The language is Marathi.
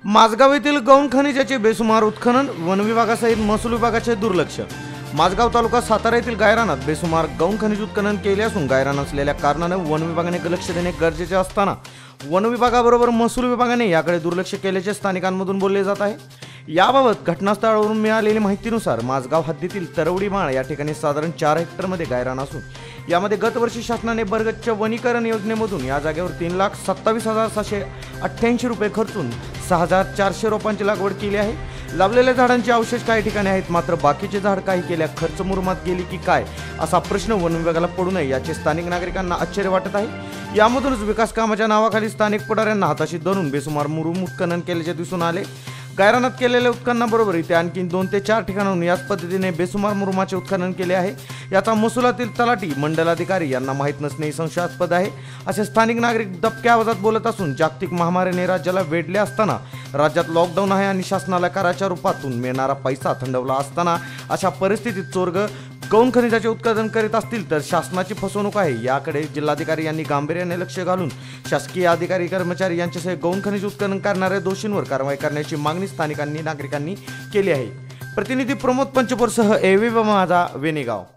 माझगाव येथील गौण खनिजाचे बेसुमार उत्खनन, वन विभागासहित महसूल विभागाचे दुर्लक्ष। माझगाव तालुका सातारा येथील गायरानात बेसुमार गौण खनिज उत्खनन केले असून गायरान असलेल्या कारणाने वन विभागाने लक्ष देणे गरजेचे असताना वन विभागाबरोबर महसूल विभागाने याकडे दुर्लक्ष केल्याचे स्थानिकांमधून बोलले जात आहे। याबाबत घटनास्थळावरून मिळालेल्या माहितीनुसार माझगाव हद्दीतील तरवडी माळ या ठिकाणी साधारण 4 हेक्टरमध्ये गायरान असून यामध्ये गत वर्षी शासनाने बरगतच्या वनीकरण योजनेमधून या जागेवर 3,27,788 रुपये खर्चून 6,400 रोपांची लागवड केली आहे। लावलेल्या झाडांचे अवशेष काही ठिकाणी आहेत, मात्र बाकीचे झाड काही केल्या खर्च मुरमात गेली की काय असा प्रश्न वन विभागाला पडू नये याचे स्थानिक नागरिकांना आश्चर्य वाटत आहे। यामधूनच विकास कामाच्या नावाखाली स्थानिक पुढाऱ्यांना हाताशी धरून बेसुमार मुरुम उत्खनन केल्याचे दिसून आले। गायरानात केलेल्या उत्खननाबरोबर इथे आणखी 2 ते 4 ठिकाणाहून याच पद्धतीने बेसुमार मुरुमाचे उत्खनन केले आहे। याचा महसुलातील तलाठी मंडलाधिकारी यांना माहीत नसणे संशयास्पद आहे असे स्थानिक नागरिक दबक्या आवाजात बोलत असून जागतिक महामारीने राज्याला वेढले असताना राज्यात लॉकडाऊन आहे आणि शासनाला कराच्या रूपातून मिळणारा पैसा थंडवला असताना अशा परिस्थितीत चोरग गौण खनिजाचे उत्पादन करीत असतील तर शासनाची फसवणूक आहे। याकडे जिल्हाधिकारी यांनी गांभीर्याने लक्ष घालून शासकीय अधिकारी कर्मचारी यांच्यासह गौण खनिज उत्खनन करणाऱ्या दोषींवर कारवाई करण्याची मागणी स्थानिकांनी नागरिकांनी केली आहे। प्रतिनिधी प्रमोद पंचपोरसह एवी माझा वेणेगाव।